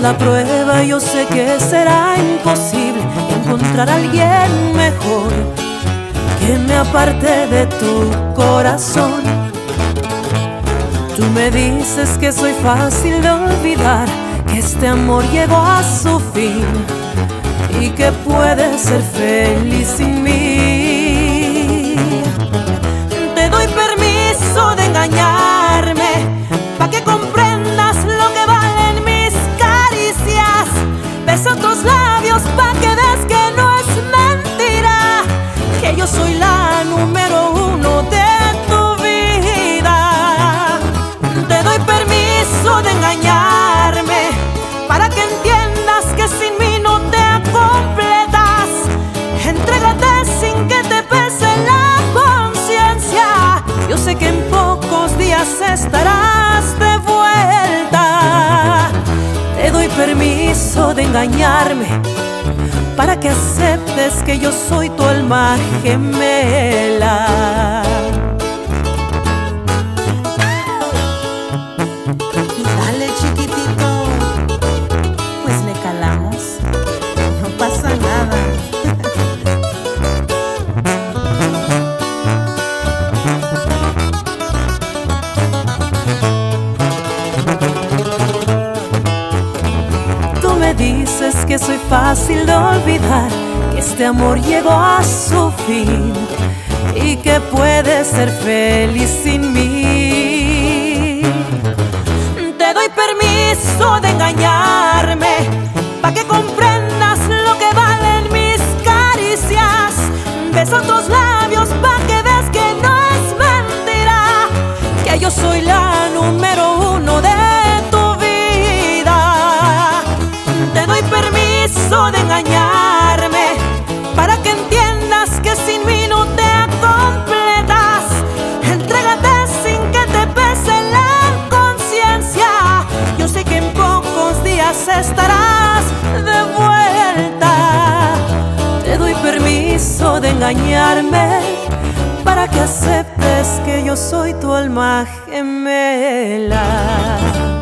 la prueba, yo sé que será imposible encontrar a alguien mejor que me aparte de tu corazón. Tú me dices que soy fácil de olvidar, que este amor llegó a su fin y que puedes ser feliz sin mí. Te doy permiso de engañarme pa' que comprendas lo que valen mis caricias. Besa otros labios pa' que veas que no es mentira, que yo soy la número uno de tu vida. Te doy permiso de engañarme para que entiendas que sin mí no te completas. Entrégate sin que te pese la conciencia. Yo sé que en pocos días estarás de vuelta. Te doy permiso de engañarme para que aceptes que yo soy tu alma gemela. Dale, chiquitito, pues le calamos, no pasa nada. Tú me dices que soy fácil de olvidar, que este amor llegó a su fin y que puedes ser feliz sin mí. Te doy permiso de engañarme pa' que comprendas lo que valen mis caricias. Besa otros labios pa' que veas que no es mentira, que yo soy la número uno de tu vida. Te doy permiso de engañarme para que entiendas que sin mí no te completas. Entrégate sin que te pese la conciencia. Yo sé que en pocos días estarás de vuelta. Te doy permiso de engañarme para que aceptes que yo soy tu alma gemela.